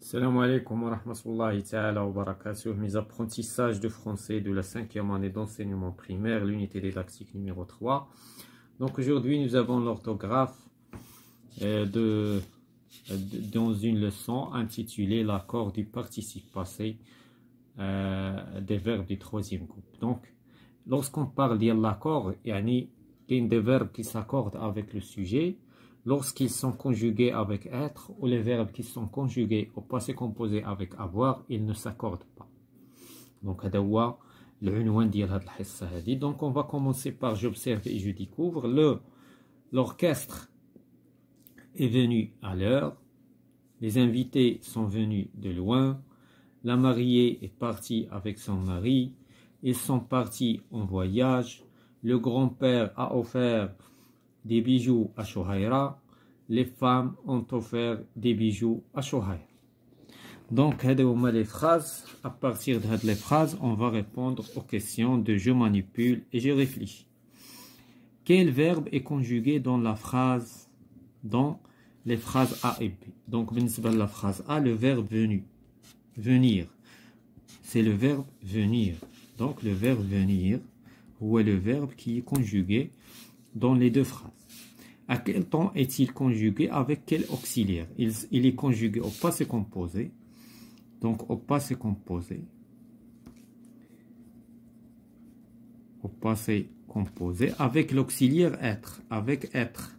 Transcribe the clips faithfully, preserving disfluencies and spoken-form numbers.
Salam alaikum wa rahmatullahi ta'ala wa barakatuh. Mes apprentissages de français de la cinquième année d'enseignement primaire, l'unité didactique numéro trois. Donc aujourd'hui, nous avons l'orthographe euh, de, de, dans une leçon intitulée l'accord du participe passé euh, des verbes du troisième groupe. Donc, lorsqu'on parle de l'accord, il y a des verbes qui s'accordent avec le sujet. Lorsqu'ils sont conjugués avec être ou les verbes qui sont conjugués au passé composé avec avoir, ils ne s'accordent pas. Donc, donc on va commencer par j'observe et je découvre. Le l'orchestre est venu à l'heure, les invités sont venus de loin, la mariée est partie avec son mari, ils sont partis en voyage, le grand-père a offert des bijoux à Chouhaïra, les femmes ont offert des bijoux à Chouhaïra. Donc, les phrases, à partir de ces phrases, on va répondre aux questions de je manipule et je réfléchis. Quel verbe est conjugué dans la phrase, dans les phrases A et B? Donc, la phrase A, le verbe venu, venir, c'est le verbe venir. Donc, le verbe venir, ou est le verbe qui est conjugué dans les deux phrases. À quel temps est-il conjugué avec quel auxiliaire? il, il est conjugué au passé composé. Donc au passé composé. Au passé composé avec l'auxiliaire être. Avec être.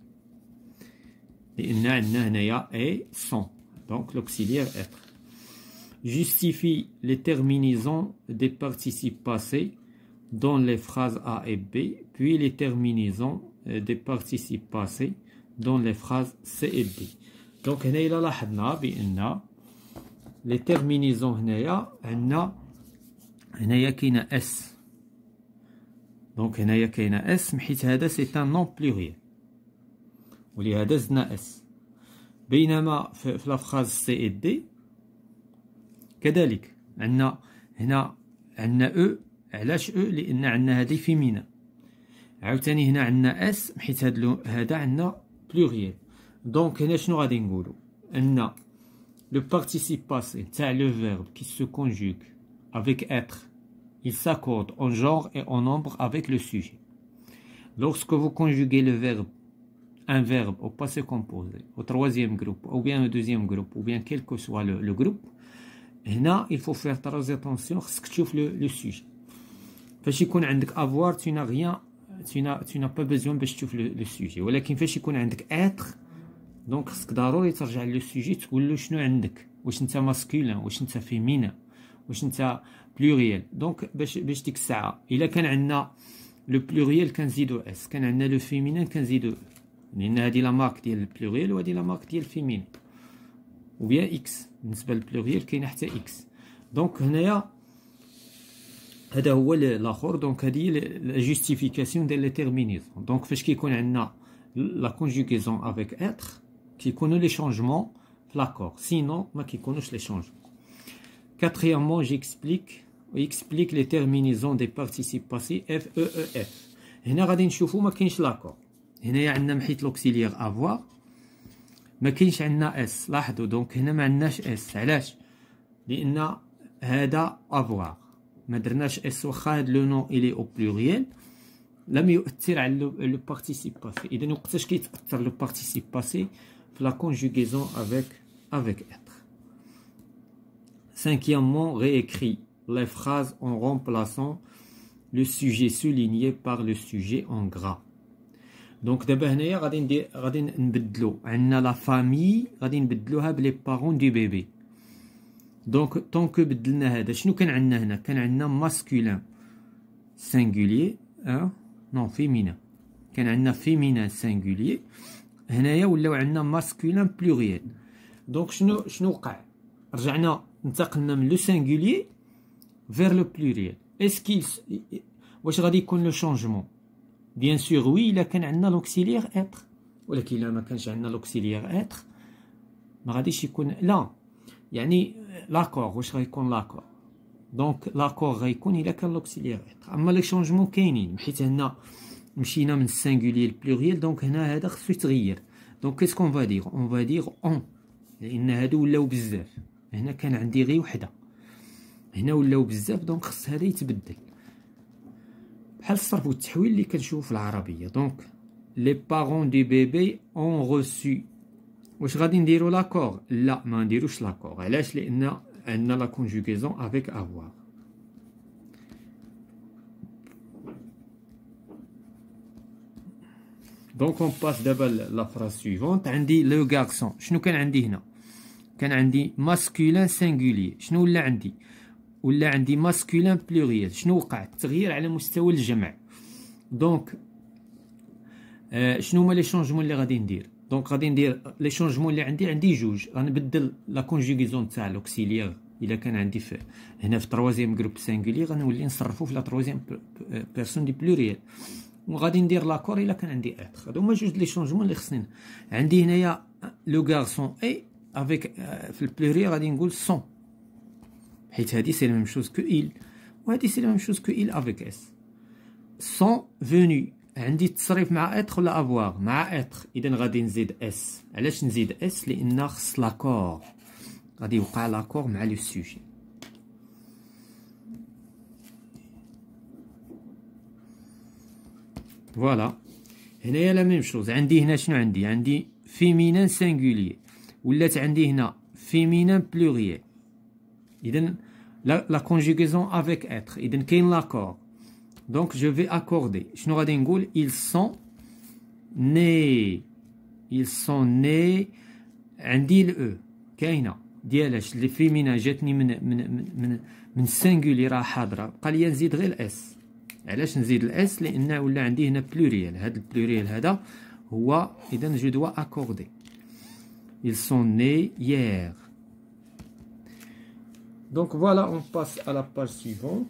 Et sont. Donc l'auxiliaire être. Justifie les terminaisons des participes passés dans les phrases A et B, puis les terminaisons des participes passés dans les phrases C et B. Donc, هنا إلا لاحظنا بأن les terminaisons هنايا عندنا هنايا كاينة S. Donc هنايا كاينة S حيت هذا c'est un nom pluriel. ولهذا زدنا S. بينما في la phrase C et D كذلك عندنا هنا عندنا E. علاش او؟ لان عندنا هذه فيمينا. عاوتاني هنا عندنا اس حيت هذا هذا عندنا بلوريال. دونك هنا شنو غادي نقولوا؟ ان لو participe passé تاع لو verbe qui se conjugue avec être, il s'accorde en genre et en nombre avec le sujet. Lorsque vous conjuguez le verbe, un verbe au passé composé, au troisième groupe, ou bien au deuxième groupe, ou bien quel que soit le, le groupe, هنا il faut faire très attention خصك تشوف le, le sujet. فاش يكون عندك avoir tu n'as rien tu n'as tu n'as pas besoin باش تشوف لو سوجي. ولكن فاش يكون عندك être دونك خصك ضروري ترجع لو سوجي تقول له شنو عندك، واش انت ماسكولين، واش انت فيمينين، واش انت بلوريال. دونك باش باش ديك الساعه الا كان عندنا لو بلوريال كنزيدو اس، كان عندنا لو فيمينين كنزيدو، لان هذه لا مارك ديال البلوريال وهذه لا مارك ديال الفيمينين، ou bien اكس. بالنسبه للبلوريال كاينه حتى اكس. دونك هنايا هذا هو الاخر. دونك هذه لا جوستيفيكاسيون ديال لي تيرمينيزون. دونك فاش كيكون عندنا لا كونجوغيزون افيك اتر كيكونوا لي شونجمون في لاكور، سينون ما كيكونوش لي شونجمون. كاتريامون جيكسبليك ويكسبليك لي تيرمينيزون دي بارتيسيب باسي اف او او اف. هنا غادي نشوفوا ما كاينش لاكور. هنايا عندنا محيت لوكسيليير افوار ما كاينش عندنا اس. لاحظوا دونك هنا ما عندناش اس. علاش؟ لان هذا افوار ما درناش اس، واخا هاد لو نون الي او بلوريال لم يؤثر على لو بارتيسيب باسي. اذا وقتاش كيتاثر لو بارتيسيب باسي؟ في لا كونجوغيزون افيك افيك اتر. Cinquièmement, réécrit les phrases en remplaçant le sujet souligné par le sujet en gras. دونك دابا هنايا غادي ندير غادي نبدلو عندنا لا فامي غادي نبدلوها بلي بارون دو بيبي. دونك طونك بدلنا هذا شنو كان عندنا هنا؟ كان عندنا ماسكولين سينغولير اه نون فيمينا، كان عندنا فيمينا سينغولير. هنايا ولاو عندنا ماسكولين بلوريال. دونك شنو شنو وقع؟ رجعنا انتقلنا من لو سينغولير فير لو بلوريال. اسكيل واش غادي يكون لو شونجمون؟ بيان سور وي الا كان عندنا لوكسيليير اتر، ولكن الا ما كانش عندنا لوكسيليير اتر ما غاديش يكون. لا يعني لاكور واش غيكون لاكور؟ دونك لاكور غيكون الا كان لوكسيليير اتر. اما لي شونجمون كاينين حيت هنا مشينا من السينغولير للبلوريال. دونك هنا هذا خصو يتغير. دونك كيسكون فا دير؟ اون فا دير اون لان هادو ولاو بزاف. هنا كان عندي غير وحده، هنا ولاو بزاف، دونك خص هذا يتبدل بحال الصرف والتحويل اللي كنشوفو في العربيه. دونك لي بارون دو بيبي اون روسو. واش غادي نديرو لاكور؟ لا، ما نديروش لاكور. علاش؟ لان عندنا لا كونجوغيزون افيك افوار. دونك اون باس دابا لا فراز سويفونت. عندي لو غارسون. شنو كان عندي هنا؟ كان عندي ماسكولين سينغولي. شنو ولا عندي؟ ولا عندي ماسكولين بلوريال. شنو وقع؟ التغيير على مستوى الجمع. دونك آه شنو هما لي شونجمون اللي غادي ندير؟ دونك غادي ندير لي شونجمون اللي عندي. عندي جوج، غنبدل لا كونجوغيزون تاع لوكسيليير. الا كان عندي في هنا في تروازيام جروب سينغولي غنولي نصرفو في لا تروازيام بيرسون دي بلوريال، وغادي ندير لاكور الا كان عندي اتر. هادو هما جوج لي شونجمون اللي خصني. عندي هنايا لو غارسون اي افيك في البلوريال غادي نقول سون، حيت هادي سي لا ميم شوز كو إل، وهادي سي لا ميم شوز كو إل افيك اس. سون فوني. عندي التصريف مع اتر ولا افواغ؟ مع اتر، اذا غادي نزيد اس. علاش نزيد اس؟ لان خص لاكور، غادي يوقع لاكور مع لو سوجي. فوالا. هنايا لا ميم شوز. عندي هنا شنو عندي؟ عندي فيمينان سينغولي، ولات عندي هنا فيمينان بلوريال. اذا لا لا كونجوغيزون افيك اتر، اذا كاين لاكور. دونك جو في اكوردي. شنو غادي نقول؟ ils sont nés. ils sont nés. عندي الاو كاينه ديالاش لي فيمينا جاتني من من من من, من السينغولي راه حاضره، بقى لي نزيد غير الاس. علاش نزيد الاس؟ لان ولا عندي هنا بلوريال. هذا البلوريال هذا هو، اذا جو دوا اكوردي. ils sont nés hier. Donc voilà, on passe à la page suivante.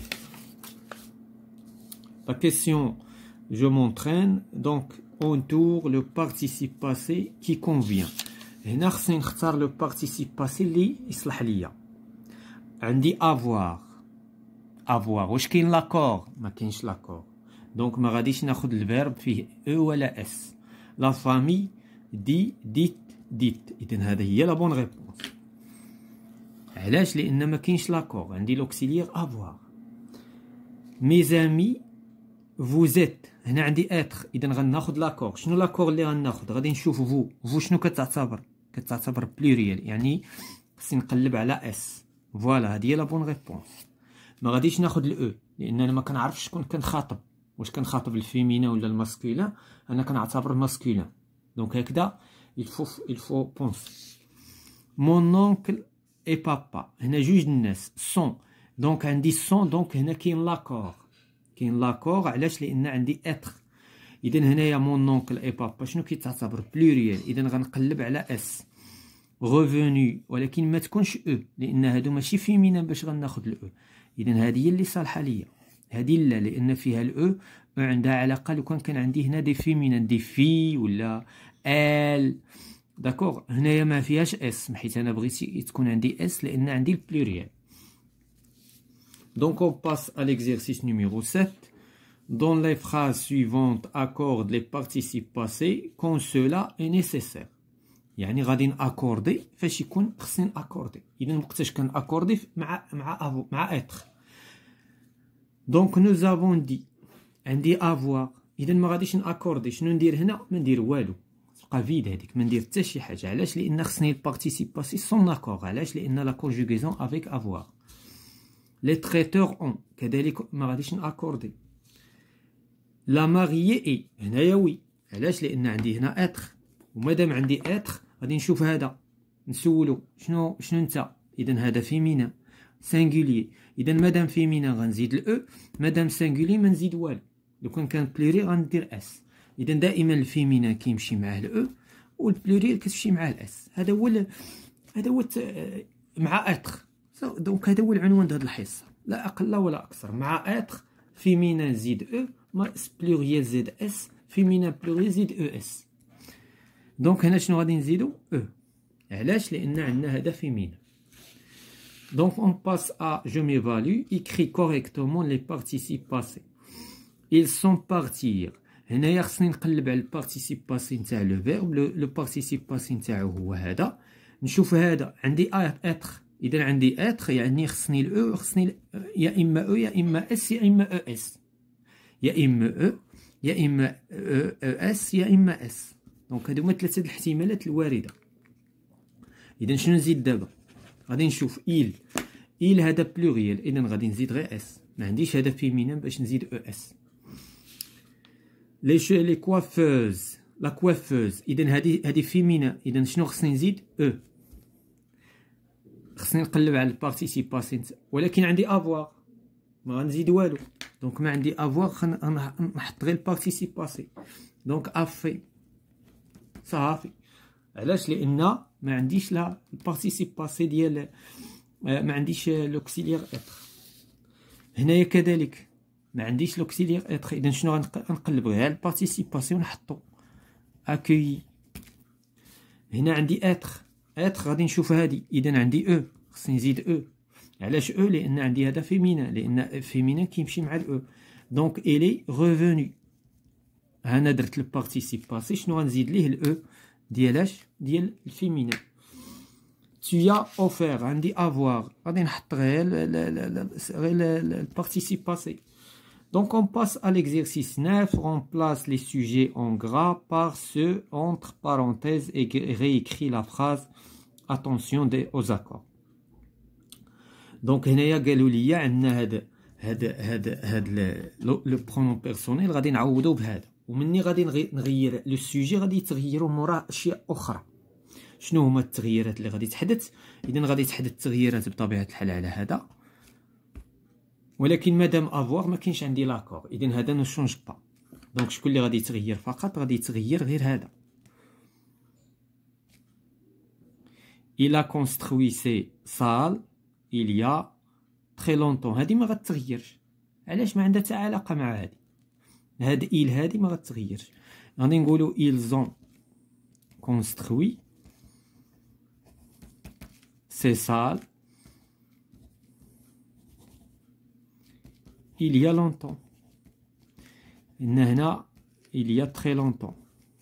La question, je m'entraîne. Donc on tourne le participe passé qui convient. هنا خصني نختار لو بارتيسيب باسي اللي يصلح ليا. عندي افوار. افوار واش كاين لاكور؟ ما كاينش لاكور، دونك ما غاديش ناخذ الفيرب فيه او ولا اس. لا فامي دي ديت ديت. اذا هذه هي لا بون ريبونس. علاش؟ لان ما كاينش لاكور. عندي لوكسيليير افوار. مي زامي فوزيت. هنا عندي اتر، اذا غناخذ لاكور. شنو لاكور اللي غناخذ؟ غادي نشوف فو. فو شنو كتعتبر؟ كتعتبر بلوريال، يعني خصني نقلب على اس. فوالا، هذه هي لا بون ريبونس. ما غاديش ناخذ الاو لان انا ما كنعرفش شكون كنخاطب، واش كنخاطب الفيمينا ولا الماسكولين. انا كنعتبر ماسكولين، دونك هكذا il faut il faut penser. mon oncle et papa. هنا جوج الناس سون، دونك عندي سون. دونك هنا كاين لاكور، كاين لاكور. علاش؟ لان عندي اتر. اذا هنايا مون اونكل اي بابا شنو كيتعتبر؟ بلوريال، اذا غنقلب على اس. ريفوني، ولكن ما تكونش او لان هادو ماشي فيمينا باش غناخذ الاو. اذا هذه هي اللي صالحه ليا. هذه لا، لان فيها الاو عندها علاقه لو كان كان عندي هنا دي فيمينان دي في ولا ال. داكوغ. هنايا ما فيهاش اس، حيت انا بغيتي تكون عندي اس لان عندي البلوريال. Donc on passe à l'exercice numéro sept. Dans les phrases suivantes, accorde les participes passés quand cela est nécessaire. يعني غادي ناكوردي فاش يكون خصني ناكوردي. اذا وقتاش كناكوردي مع مع افو مع اتر. دونك نو زافون دي عندي افوار، اذا ما غاديش ناكوردي. شنو ندير هنا؟ ما ندير والو، تبقى فيد هذيك، ما ندير حتى شي حاجه. علاش؟ لان خصني البارتيسيب باسي سون اكور. علاش؟ لان لا كونجوغيزون افيك افوار. لي تريتور اون كذلك ما غاديش ناكوردي. لا ماريي اي هنايا وي. علاش؟ لان عندي هنا اتر، ومادام عندي اتر غادي نشوف هذا نسولو شنو شنو انت. اذا هذا فيمينا سينغولي، اذا مادام فيمينا غنزيد الاو، مادام سينغولي ما نزيد والو. لو كان كان بلوري غندير اس. اذا دائما الفيمينا كيمشي معاه الاو والبلوري كتمشي معاه الاس. هذا هو هذا هو مع اتر. دونك هذا هو العنوان ديال هذه الحصه، لا اقل ولا اكثر. مع اتر فيمينا زيد او، ماس بلوريال زيد اس، فيمينا بلوريال زيد او اس. دونك هنا شنو غادي نزيدو؟ او. علاش؟ لان عندنا هذا فيمينا. دونك اون باس ا جو ميفالو. écris correctement les participes passés. ils sont partir. هنايا خصني نقلب على البارتيسيب باسي نتاع لو فيرب. لو بارتيسيب باسي نتاعو هو هذا. نشوف هذا عندي اتر، اذا عندي اتر يعني خصني الاو، خصني يا اما او يا اما اس يا اما او اس، يا اما او يا اما او اس يا اما اس. دونك هادو هما ثلاثه الاحتمالات الوارده. اذا شنو نزيد دابا؟ غادي نشوف إيل إيل هذا بلوريال، اذا غادي نزيد غير اس، ما عنديش هذا فيمينان باش نزيد او اس. لي شو لي كوافوز، لا كوافوز، اذا هادي هادي فيمينا، اذا شنو خصني نزيد؟ او. خصني نقلب على البارتيسيب باسي، ولكن عندي افواغ ما غنزيد والو، دونك ما عندي افواغ، نحط غير البارتيسيب باسي، دونك افي صافي. علاش؟ لان ما عنديش لا البارتيسيب باسي ديال، ما عنديش لوكسيليير اتر. هنايا كذلك ما عنديش لوكسيليير اتر، اذا شنو غنقلب غير على البارتيسيب باسي ونحطو اكوي. هنا عندي اتر، اتر غادي نشوف هادي، اذا عندي او، خصني نزيد او. علاش او؟ لان عندي هذا فيمينا، لان فيمينا كيمشي مع الاو، دونك الي ريفوني. انا درت البارتيسيب باسي، شنو غنزيد ليه؟ الاو ديالاش؟ ديال الفيمينا. tu as offert، عندي avoir، غادي نحط غير البارتيسيب باسي. Donc on passe à l'exercice neuf, remplace les sujets en gras par ceux entre parenthèses et réécrit la phrase attention des aux accords. Donc هنايا قالوا لي عندنا هذا هذا هذا هذا لو برونون بيرسونيل غادي نعوضو بهذا، ومني غادي نغير لو سوجي غادي يتغيروا موراه اشياء اخرى. شنو هما التغييرات اللي غادي تحدث؟ اذا غادي تحدث التغييرات بطبيعه الحال على هذا، ولكن مادام افوار ما كاينش عندي لاكور، اذا هذا نو شونج با. دونك شكون اللي غادي يتغير فقط؟ غادي يتغير غير هذا. il a construit ces salles il y a très longtemps، هذه ما غتتغيرش. علاش؟ ما عندها حتى علاقه مع هذه. هاد il هذه ما غتتغيرش. غادي نقولوا ils ont construit ces salles il y a longtemps. إن هنا il y a très longtemps.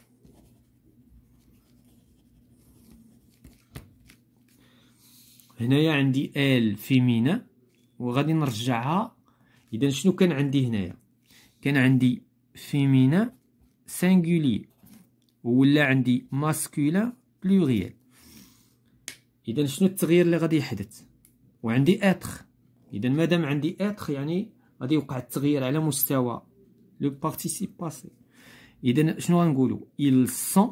هنايا عندي ال فيمينا وغادي نرجعها. إذا شنو كان عندي هنايا؟ كان عندي فيمينا سينغولي ولا عندي ماسكولين بلوريال. إذا شنو التغيير اللي غادي يحدث؟ وعندي اتر، إذا مادام عندي اتر يعني غادي يوقع التغيير على مستوى لو بارتيسيب باسي. إذا شنو غنقولوا؟ ils sont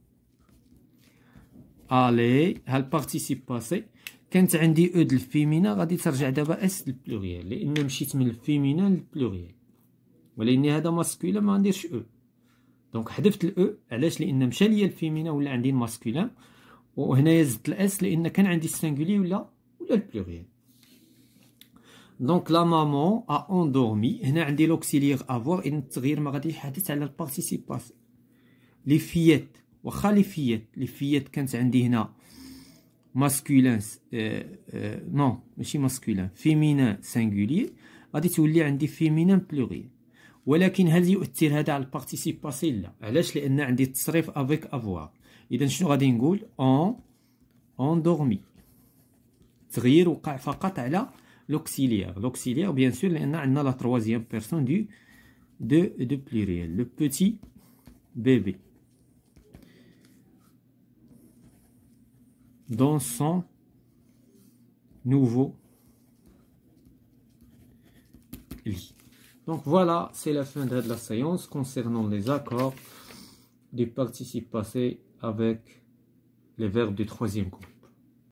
allés، ها البارتيسيب باسي كانت عندي او د الفيمينا غادي ترجع دابا اس د البلوريال، لان مشيت من الفيمينا للبلوريال، ولكن هذا ماسكولين ما غنديرش او، دونك حذفت الاو. علاش؟ لان مشى ليا الفيمينا ولا عندي الماسكولين، وهنايا زدت الاس لان كان عندي السينغولي ولا ولا البلوريال. دونك لا مامون ا اندورمي، هنا عندي لوكسيليير افوار، اذا التغيير ما غادي يحدث على البارتيسيب باسي. لي فيات، واخا لي فيات لي فيات كانت عندي هنا ماسكولين نو ماشي ماسكولين فيمينان سينغولي، غادي تولي عندي فيمينان بلوريال. ولكن هل يؤثر هذا على البارتيسيب باسي؟ لا. علاش؟ لان عندي التصريف افيك افوار. اذا شنو غادي نقول؟ اون اندورمي. تغيير وقع فقط على l'auxiliaire. L'auxiliaire, bien sûr, on a la troisième personne du de, de pluriel. Le petit bébé. Dans son nouveau lit. Donc voilà, c'est la fin de la séance concernant les accords du participe passé avec les verbes du troisième groupe.